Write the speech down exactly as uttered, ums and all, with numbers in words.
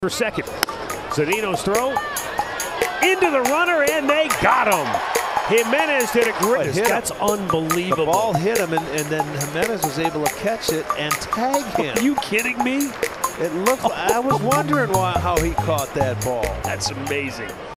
For second. Zunino's throw into the runner, and they got him. Jimenez did a great. That's unbelievable. The ball hit him, and, and then Jimenez was able to catch it and tag him. Are you kidding me? It looked. I was wondering why, how he caught that ball. That's amazing.